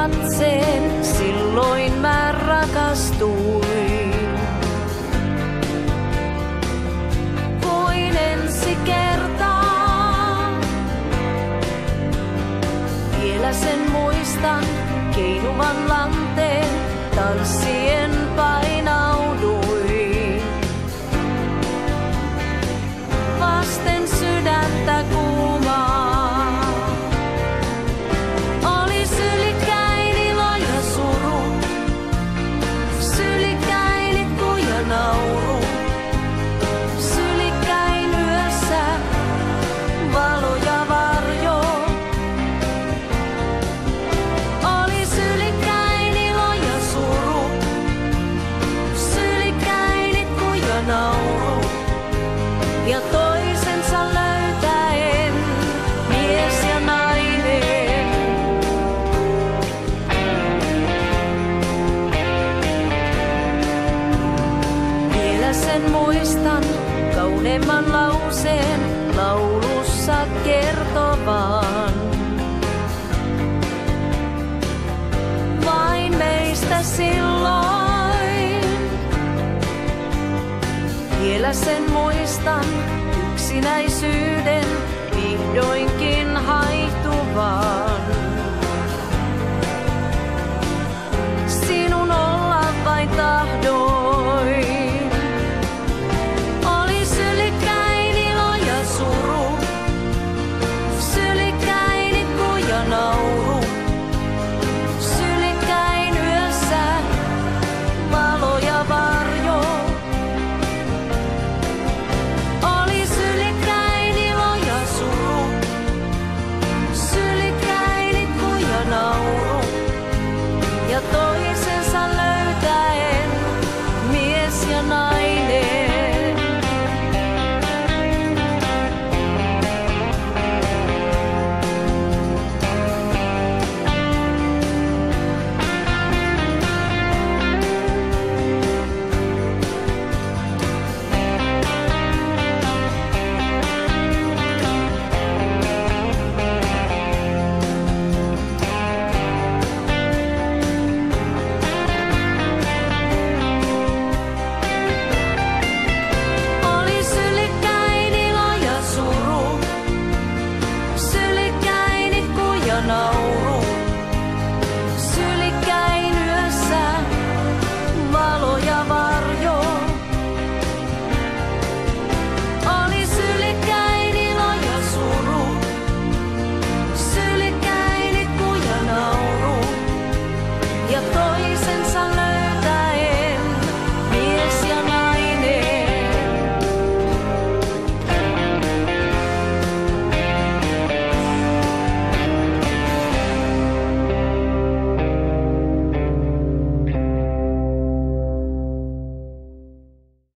katseen, silloin mä rakastuin. Voin ensi kertaa, vielä sen muistan, keinuvan lanteen, tanssien painauduin. Vasten sydäntä kuumaa, oli sylikkäin ilo ja suru, sylikkäin itku ja nauru, sylikkäin yössä valo ja varjo. Oli sylikkäin ilo ja suru, sylikkäin itku ja nauru, ja toisensa löytäen mies ja nainen. Vielä sen muistan kauneimman lauseen laulussa kertovan. Vain meistä silloin. Vielä sen muistan yksinäisyyden vihdoinkin haihtuvan.